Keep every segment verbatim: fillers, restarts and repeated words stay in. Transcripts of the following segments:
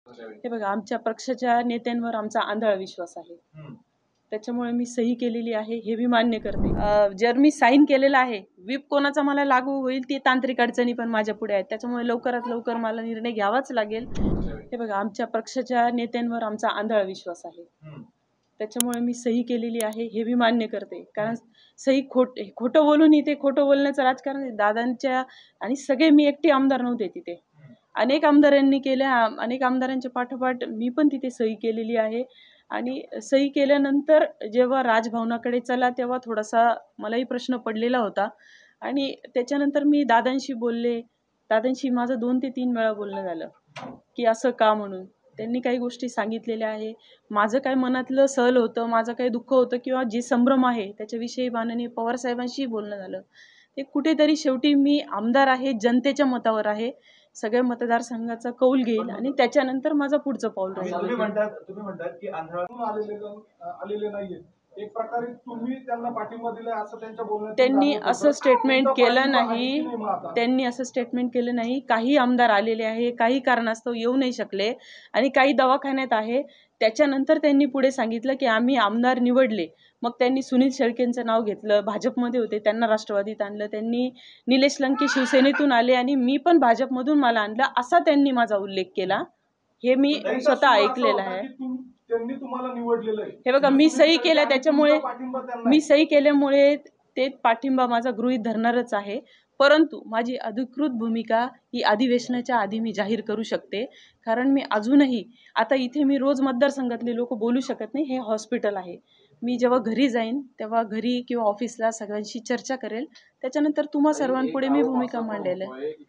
हे बघा, आमच्या पक्षाच्या नेत्यांवर आमचा आंधळा विश्वास आहे. त्याच्यामुळे मी सही केलेली आहे हे मी मान्य करते. जर मी साईन केलेला आहे, व्हीप कोणाचा मला लागू होईल ती तांत्रिक अडचणी पण माझ्या पुढे आहेत. त्याच्यामुळे लवकरात लवकर मला निर्णय घ्यावाच लागेल. हे बघा, आमच्या पक्षाच्या नेत्यांवर आमचा आंधळा विश्वास आहे. त्याच्यामुळे मी सही केलेली आहे हे मी मान्य करते. कारण सही खोट खोटं बोलून इथे खोटं बोलण्याचं राजकारण आहे. दादांच्या आणि सगळे मी एकटी आमदार नव्हते तिथे, अनेक आमदारांनी केल्या. अनेक आमदारांच्या पाठोपाठ मी पण तिथे सही केलेली आहे. आणि सही केल्यानंतर जेव्हा राजभवनाकडे चला तेव्हा थोडासा मलाही प्रश्न पडलेला होता. आणि त्याच्यानंतर मी दादांशी बोलले. दादांशी माझं दोन ते तीन वेळा बोलणं झालं की असं का म्हणून. त्यांनी काही गोष्टी सांगितलेल्या आहे. माझं काय मनातलं सल होतं, माझं काही दुःख होतं किंवा जे संभ्रम आहे त्याच्याविषयी माननीय पवारसाहेबांशी बोलणं झालं. ते कुठेतरी शेवटी मी आमदार आहे, जनतेच्या मतावर आहे, सगळ्या मतदारसंघाचा कौल घेईल आणि त्याच्यानंतर माझं पुढचं पाऊल राहील. तुम्ही म्हणतात तुम्ही म्हणतात की आंध्रातून आलेले आलेले नाहीये, एक प्रकारे तुम्ही त्यांना पाठिंबा दिलाय असं त्यांच्या बोलण्यात त्यांनी असं स्टेटमेंट केलं नाही. त्यांनी असं स्टेटमेंट केलं नाही. काही आमदार आलेले आहे, काही कारणास्तव येऊ नाही शकले आणि काही दवाखान्यात आहे. त्याच्यानंतर त्यांनी पुढे सांगितलं की आम्ही आमदार निवडले. मग त्यांनी सुनील शेळकेंचं नाव घेतलं. भाजपमध्ये होते, त्यांना राष्ट्रवादीत आणलं. त्यांनी निलेश लंके शिवसेनेतून आले आणि मी पण भाजपमधून मला आणलं असा त्यांनी माझा उल्लेख केला. हे मी स्वतः ऐकलेलं आहे. त्यांनी तुम्हाला निवडलेलं आहे. हे बघा, मी सही केल्या त्याच्यामुळे मी सही केल्यामुळे ते पाठिंबा माझा गृहीत धरणारच आहे. परंतु माझी अधिकृत भूमिका ही अधिवेशनाच्या आधी मी जाहीर करू शकते. कारण मी अजूनही आता इथे मी रोज मतदारसंघातले लोक बोलू शकत नाही. हे हॉस्पिटल आहे. मी जेव्हा घरी जाईन तेव्हा घरी किंवा ऑफिसला सगळ्यांशी चर्चा करेल. त्याच्यानंतर तुम्हा सर्वांपुढे मी भूमिका मांडेल.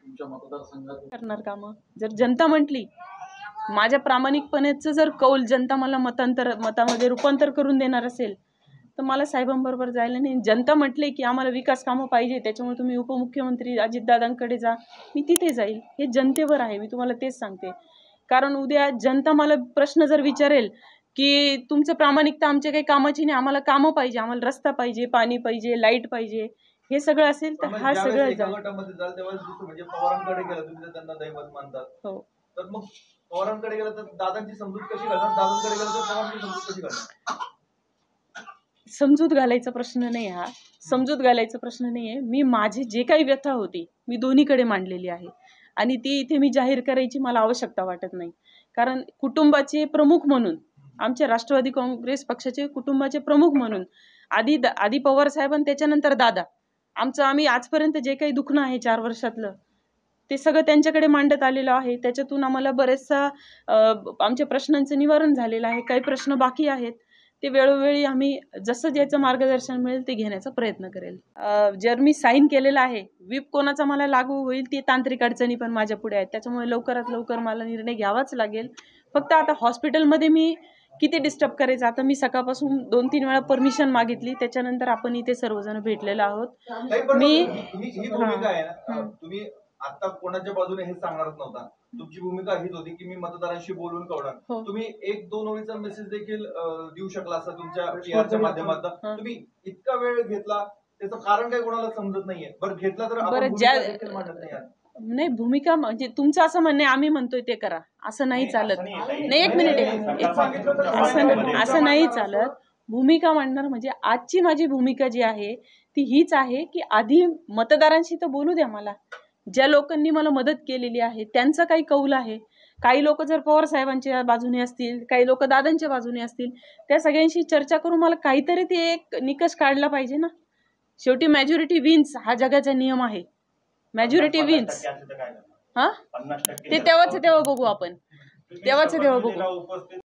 करणार कामं जर जनता म्हटली, माझ्या प्रामाणिकपणेचं जर कौल जनता मला मतांतर मतामध्ये रूपांतर करून देणार असेल तर मला साहेबांबरोबर जायला नाही. जनता म्हटले की आम्हाला विकास कामं पाहिजे, त्याच्यामुळे तुम्ही उपमुख्यमंत्री अजितदादांकडे जा, मी तिथे जाईल. हे जनतेवर आहे. मी तुम्हाला तेच सांगते. कारण उद्या जनता मला प्रश्न जर विचारेल की तुमचं प्रामाणिकता आमच्या काही कामाची नाही, आम्हाला कामं पाहिजे, आम्हाला रस्ता पाहिजे, पाणी पाहिजे, लाईट पाहिजे, हे सगळं असेल तर हा सगळं म्हणजे पवारांकडे गेला तुम्ही त्यांना दैवत मानतात. हो, तर मग पवारांकडे गेलं तर दादांची समजूत कशी घालणार, दादांकडे गेलं तर पवारांची समजूत कशी घालणार? समजूत घालायचा प्रश्न नाही. हा समजूत घालायचा प्रश्न नाही आहे. मी माझी जे काही व्यथा होती मी दोन्हीकडे मांडलेली आहे आणि ती इथे मी जाहीर करायची मला आवश्यकता वाटत नाही. कारण कुटुंबाचे प्रमुख म्हणून, आमच्या राष्ट्रवादी काँग्रेस पक्षाचे कुटुंबाचे प्रमुख म्हणून आधी आधी पवार साहेब आणि त्याच्यानंतर दादा, आमचं आम्ही आजपर्यंत जे काही दुखणं आहे चार वर्षातलं ते सगळं त्यांच्याकडे मांडत आलेलं आहे. त्याच्यातून आम्हाला बरेचसा आमच्या प्रश्नांचं निवारण झालेलं आहे. काही प्रश्न बाकी आहेत, ते वेळोवेळी आम्ही जसं ज्याचं मार्गदर्शन मिळेल ते घेण्याचा प्रयत्न करेल. जर मी साईन केलेला आहे, व्हीप कोणाचा मला लागू होईल ती तांत्रिक अडचणी पण माझ्या पुढे आहेत. त्याच्यामुळे लवकरात लवकर मला निर्णय घ्यावाच लागेल. फक्त आता हॉस्पिटलमध्ये मी किती डिस्टर्ब करायचं. आता मी सकाळपासून दोन तीन वेळा परमिशन मागितली, त्याच्यानंतर आपण इथे सर्वजण भेटलेलो आहोत. मी तुम्ही आता कोणाच्या बाजूने हे सांगणारच नव्हता. तुमची भूमिका हीच होती की मी मतदारांशी बोलून कळणार. तुम्ही एक दोन ओळीचा मेसेज देखील देऊ शकला असं तुमच्या पीआरच्या माध्यमातून. तुम्ही इतका वेळ घेतला, त्याचं कारण काही कोणाला समजत नाहीये. बरं, घेतला तर आपण मांडत नाही. नाही, भूमिका म्हणजे तुमचं असं म्हणणं आहे आम्ही म्हणतोय ते करा, असं नाही चालत. नाही, एक मिनिट, असं असं नाही चालत. भूमिका मांडणार म्हणजे आजची माझी भूमिका जी आहे ती हीच आहे की आधी मतदारांशी तर बोलू द्या मला. ज्या लोकांनी मला मदत केलेली आहे त्यांचा काही कौल आहे. काही लोक जर पवार साहेबांच्या बाजूने असतील, काही लोक दादांच्या बाजूने असतील, त्या सगळ्यांशी चर्चा करून मला काहीतरी ते एक निकष काढला पाहिजे ना. शेवटी मॅजॉरिटी विन्स हा जगाचा नियम आहे. Majority wins. हा, ते तेव्हाच तेव्हा बघू आपण, तेव्हाच तेव्हा बघू.